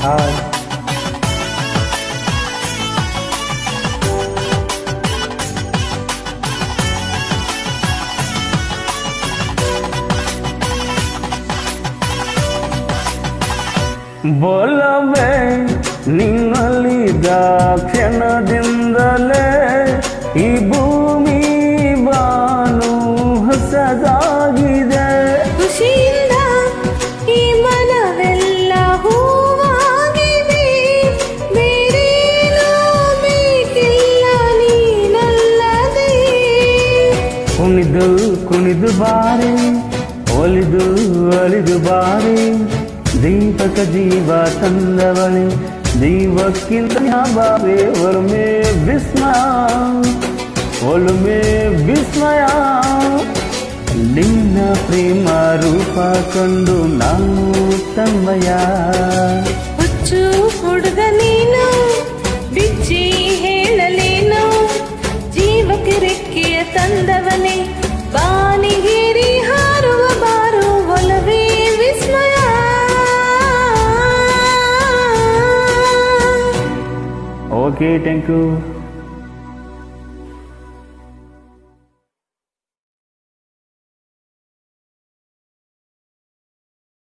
Hi. ಬೋಲವೇ ನಿನ್ನಲ್ಲಿದ್ದ ಕ್ಷಣದಿಂದಲೇ ಈ ಭೂಮಿ ಬಾನು ಹೊಸದಾಗಿದೆ. ಖುಷಿಯಿಂದ ಈ ಮನವೆಲ್ಲ ಹೂವಾಗಿದೆ. ಬೇರೇನೋ ಬೇಕಿಲ್ಲ ನೀನಲ್ಲದೆ. ಕುಣಿದು ಕುಣಿದು ಬಾರೆ, ಒಲಿದು ಒಲಿದು ಬಾರೆ, ದೀಪಕ ಜೀವ ತಂದವಳೆ, ದೀಪಕ್ಕಿಂತ ಬಾರೆ ಒಲುಮೆ ವಿಸ್ಮಯ, ಒಲುಮೆ ವಿಸ್ಮಯ. ನಿನ್ನ ಪ್ರೇಮ ರೂಪ ಕಂಡು ನಾನು ತನ್ಮಯ. ಹುಚ್ಚು ಹುಡುಗ ನೀನು ಬಿಚ್ಚಿ ಹೇಳಲೇನು, ಜೀವಕ್ಕೆ ರೆಕ್ಕೆಯ ತಂದವನೇ, ಬಾನಿಗೇರಿ ಹಾರುವ ಬಾರು ಒಲವೇ ವಿಸ್ಮಯ. Okay, thank you.